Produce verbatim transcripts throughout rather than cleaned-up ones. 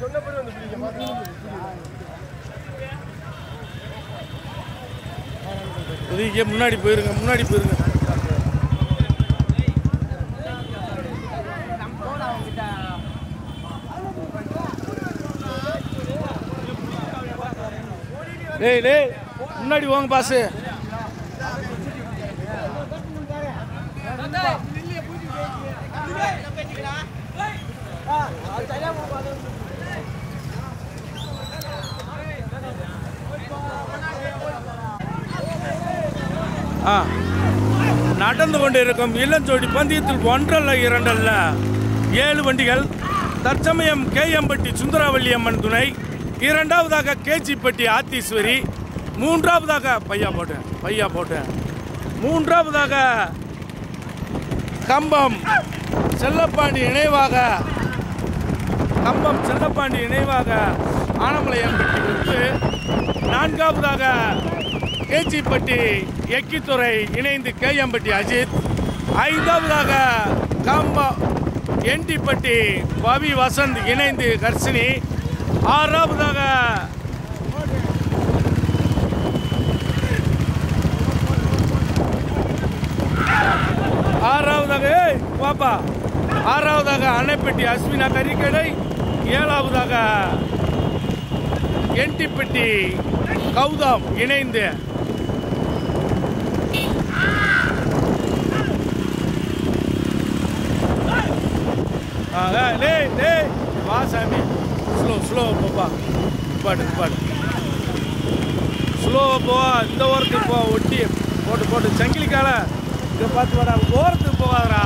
ஒதுக்கி முன்னாடி போயிருங்க முன்னாடி போயிருங்க டேய் டேய் முன்னாடி வாங்க பாஸ் நடந்து கொண்டிருக்கும் இளஞ்சோடி பந்தயத்தில் ஒன்றல்ல இரண்டல்ல ஏழு வண்டிகள். தற்சமயம் கேஎம்பட்டி சுந்தராவல்லி அம்மன் துணை, இரண்டாவதாக கேச்சிப்பட்டி ஆத்தீஸ்வரி, மூன்றாவதாக பையா போட்டேன் பையா போட்டேன் மூன்றாவதாக கம்பம் செல்லப்பாண்டி இணைவாக கம்பம் செல்லப்பாண்டி இணைவாக ஆனமலையம்பட்டி விட்டு, நான்காவதாக கேச்சிப்பட்டி எக்கித்துறை இணைந்து கேஎம்பட்டி அஜித், ஐந்தாவதாக கம்பம் என்டிப்பட்டி பவி வசந்த் இணைந்து கர்ஷினி, ஆறாவதாக ஆறாவதாக பாப்பா ஆறாவதாக அணைப்பட்டி அஸ்வினா கறிக்கடை, ஏழாவதாக என்டிப்பட்டி கௌதம் இணைந்து வாசாமி ஸ்லோ ஸ்லோ போப்பா பாட்டு பாட்டு ஸ்லோ போவா. இந்த ஓரத்துக்கு போ, ஒட்டி போட்டு போட்டு சங்கிலிக்கால இதை பார்த்து வர ஓரத்துக்கு போகாதரா.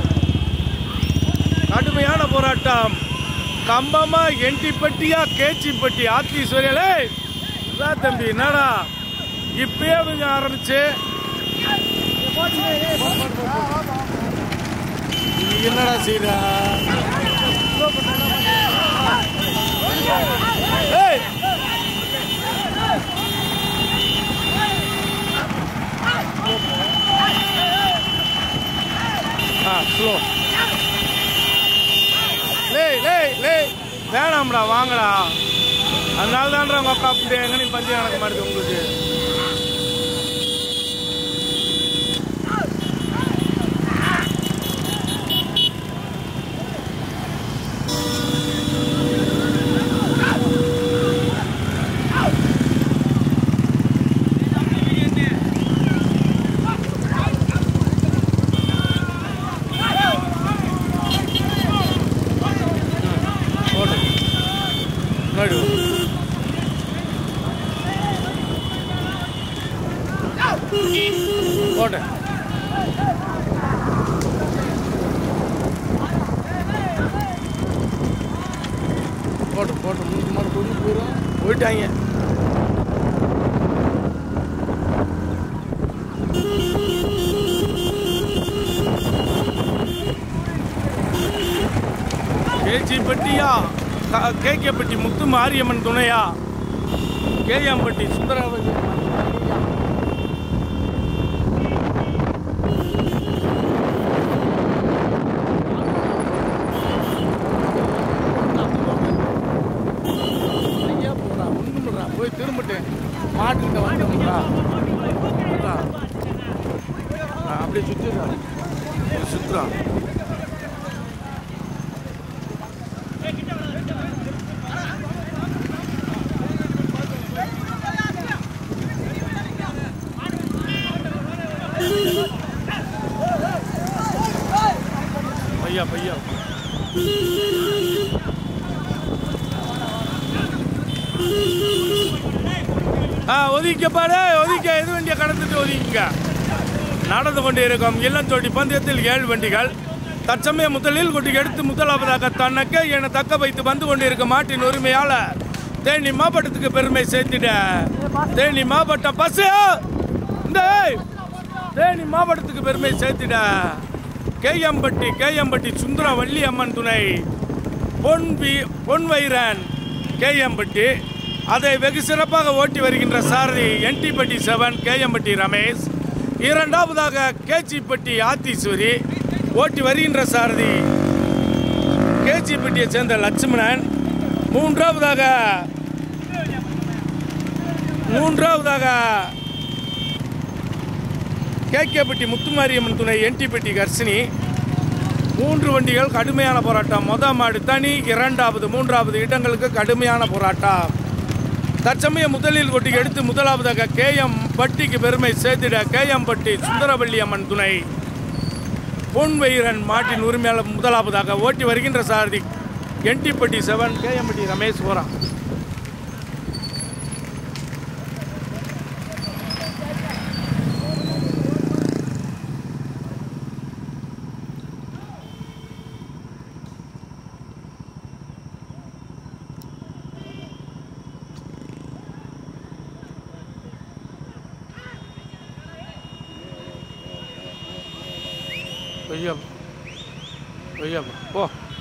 கடுமையான போராட்டம். கம்பமா என்டிப்பட்டியா கேச்சிப்பட்டி ஆத்தீஸ்வரியாலே இதான் தம்பி என்னடா இப்பயே கொஞ்சம் ஆரம்பிச்சு என்னடா செய்யற ஸ்லோ லே லே லே வேணாம்டா வாங்கடா. அதனால தான்டா உங்க அக்கா அப்படி எங்க நீ பஞ்சம் நடக்க மாட்டேது உங்களுக்கு. போட்டு போட்டு முன்னாடி மாதிரி கொண்டு போயிடும் போயிட்டாங்க. கேச்சிப்பட்டியா கேகேப்பட்டி முத்து மாரியம்மன் துணையா, கேஎம்பட்டி சுந்தராவல்லி போய் திரும்பிட்டேன் மாட்டுக்கிட்ட வந்துடுறா அப்படியே சுற்றுறா சுற்றுறா. பையா பையா ஆ ஒதுக்கப்பாடு ஒதுக்க எது வண்டியை கடந்துட்டு ஒதுக்கிங்க. நடந்து கொண்டு இருக்கும் இளஞ்சோடி பந்தயத்தில் ஏழு வண்டிகள். தற்சமயம் முதலில் கொண்டு எடுத்து முதலாவதாக தன்னக்க என தக்க வைத்து வந்து கொண்டிருக்க மாட்டின் உரிமையாளர் தேனி மாவட்டத்துக்கு பெருமை சேர்த்திட தேனி மாவட்டம் பஸ் இந்த தேனி மாவட்டத்துக்கு பெருமை சேர்த்திட கேஎம்பட்டி கேஎம்பட்டி சுந்தராவல்லி அம்மன் துணை பொன்வி பொன்வைரன் கேஎம்பட்டி. அதை வெகு சிறப்பாக ஓட்டி வருகின்ற சாரதி என்டிப்பட்டி செவன் கேஎம்பட்டி ரமேஷ். இரண்டாவதாக கேச்சிப்பட்டி ஆத்தீஸ்வரி ஓட்டி வருகின்ற சாரதி கேச்சிப்பட்டியை சேர்ந்த லட்சுமணன். மூன்றாவதாக மூன்றாவதாக கேகேப்பட்டி முத்துமாரியம்மன் துணை என்டிப்பட்டி கர்சினி. மூன்று வண்டிகள் கடுமையான போராட்டம். மொதல் மாடு தனி, இரண்டாவது மூன்றாவது இடங்களுக்கு கடுமையான போராட்டம். தற்சமயம் முதலில் கொட்டிக்கு எடுத்து முதலாவதாக கேஎம் பட்டிக்கு பெருமை சேர்த்திட கேஎம் பட்டி சுந்தரவல்லி அம்மன் துணை பொன்வயிரன் மாட்டின் உரிமையாளர் முதலாவதாக ஓட்டி வருகின்ற சாரதி என்டிப்பட்டி செவன் கேஎம்பட்டி ரமேஷ் போறான். போ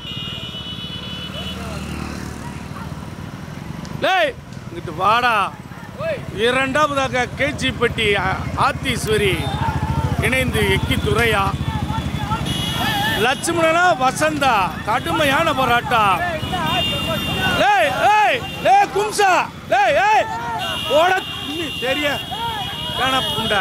இங்கிட்டு வாடா. இரண்டாவதாக கேச்சிப்பட்டி ஆத்தீஸ்வரி இணைந்து எக்கி துறையா லட்சுமணனா வசந்தா கடுமையான போராட்டம். கும்சா ஓட தெரிய புண்டா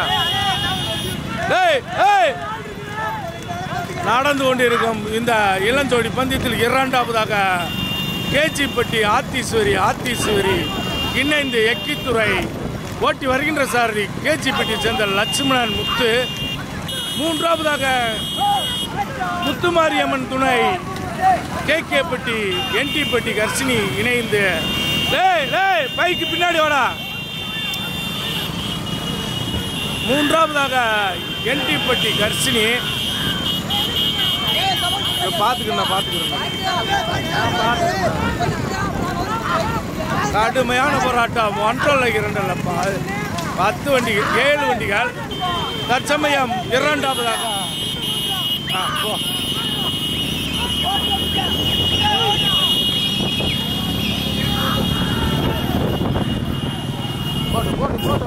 நடந்து கொண்டிருக்கும் இந்த இளஞ்சோடி பந்தயத்தில் இரண்டாவதாக கேச்சிப்பட்டி ஆத்தீஸ்வரி ஆத்தீஸ்வரி இணைந்து எக்கித்துறை ஓட்டி வருகின்ற சாரதி கேச்சிப்பட்டி சேர்ந்த லட்சுமணன் முத்து. மூன்றாவதாக முத்துமாரியம்மன் துணை கேகேப்பட்டி என்டிப்பட்டி கர்சினி இணைந்து பைக்கு பின்னாடி வாடா. மூன்றாவதாக என்டிப்பட்டி கர்சினி பார்த்துக்கணும் பார்த்துக்கணும் கடுமையான போராட்டம். ஒன்றரை இரண்டல்ல பத்து வண்டிகள் ஏழு வண்டிகள் தற்சமயம் இரண்டாவதாக போட்டு போட்டு போட்டு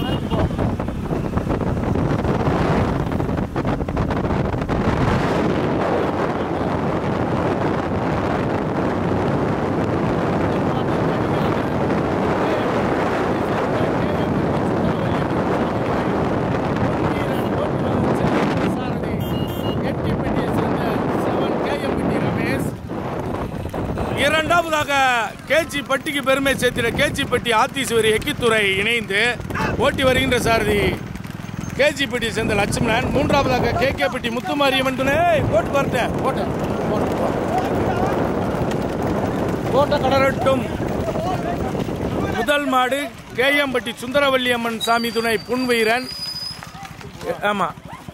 இரண்டாவதாக கேச்சிப்பட்டிக்கு பெருமை சேர்த்திட கேச்சிப்பட்டி ஆத்தீஸ்வரி எக்கித்துறை இணைந்து ஓட்டி வருகின்ற சாரதி கேச்சிப்பட்டி சேர்ந்த லட்சுமணன். மூன்றாவதாக கேகேப்பட்டி முத்துமாரியம்மன் துணை போட்டு பார்த்தேன் போட்ட போட்ட கடரட்டும். முதல் மாடு கேஎம்பட்டி சுந்தரவல்லி அம்மன் சாமி துணை பொன்வயிரன். ஆமா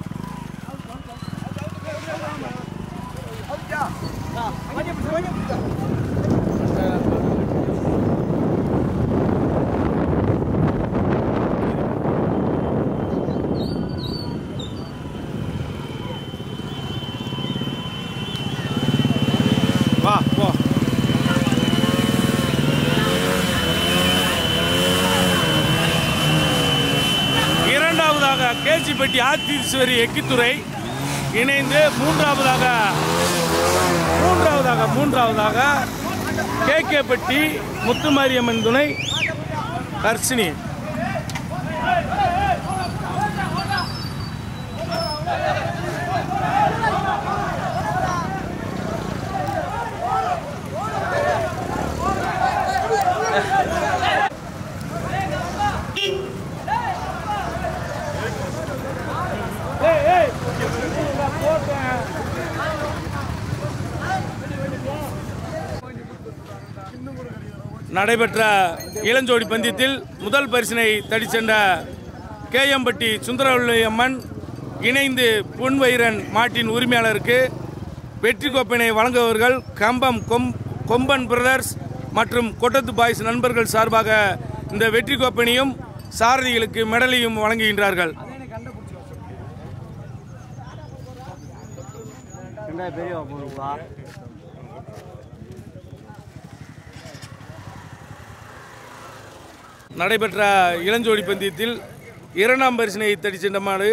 வா போ. இரண்டாவதாக கேச்சிப்பட்டி ஆத்தீஸ்வரி எக்கித்துறை இணைந்து மூன்றாவதாக மூன்றாவதாக மூன்றாவதாக கேகேப்பட்டி முத்துமாரியம்மன் துணை கர்சினி. நடைபெற்ற இளஞ்சோடி பந்தயத்தில் முதல் பரிசினை தடி சென்ற கேஎம்பட்டி சுந்தரவல்லி அம்மன் இணைந்து பொன்வயிரன் மாட்டின் உரிமையாளருக்கு வெற்றி கோப்பினை வழங்குபவர்கள் கம்பம் கொம் கொம்பன் பிரதர்ஸ் மற்றும் கொட்டத்து பாய்ஸ் நண்பர்கள் சார்பாக இந்த வெற்றி கோப்பினையும் சாரதிகளுக்கு மெடலையும் வழங்குகின்றார்கள். நடைபெற்ற இளஞ்சோடி பந்தயத்தில் இரண்டாம் பரிசினை தடி சென்ற மாடு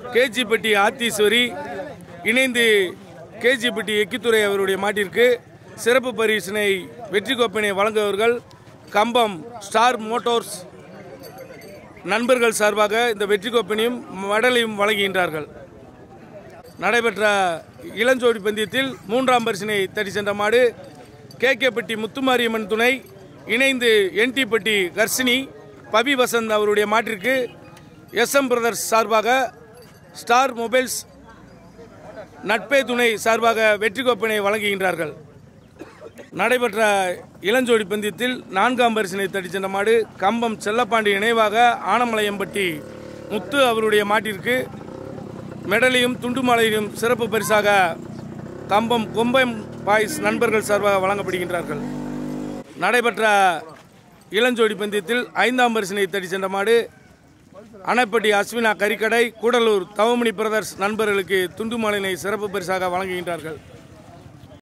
கேச்சிப்பட்டி ஆத்தீஸ்வரி இணைந்து கேச்சிப்பட்டி எக்கித்துறை அவருடைய மாட்டிற்கு சிறப்பு பரிசினை வெற்றி கோப்பினை வழங்குபவர்கள் கம்பம் ஸ்டார் மோட்டார்ஸ் நண்பர்கள் சார்பாக இந்த வெற்றி கோப்பினையும் மெடலையும் வழங்குகின்றார்கள். நடைபெற்ற இளஞ்சோடி பந்தயத்தில் மூன்றாம் பரிசினை தட்டி சென்ற மாடு கேகேப்பட்டி முத்துமாரியம்மன் துணை இணைந்து என்டிப்பட்டி கர்ஷினி பபி வசந்த் அவருடைய மாட்டிற்கு எஸ்எம் பிரதர்ஸ் சார்பாக ஸ்டார் மொபைல்ஸ் நட்பே துணை சார்பாக வெற்றி கோப்பினை வழங்குகின்றார்கள். நடைபெற்ற இளஞ்சோடி பந்தயத்தில் நான்காம் பரிசினை தட்டி சென்ற மாடு கம்பம் செல்லப்பாண்டி நினைவாக ஆனமலையம்பட்டி முத்து அவருடைய மாட்டிற்கு மெடலையும் துண்டுமாலையும் சிறப்பு பரிசாக கம்பம் கொம்பம் பாய்ஸ் நண்பர்கள் சார்பாக வழங்கப்படுகின்றார்கள். நடைபெற்ற இளஞ்சோடி பந்தயத்தில் ஐந்தாம் பரிசினை தட்டி சென்ற மாடு அணைப்பட்டி அஸ்வினா கறிக்கடை கூடலூர் தவமணி பிரதர்ஸ் நண்பர்களுக்கு துண்டுமாலையினை சிறப்பு பரிசாக வழங்குகின்றார்கள்.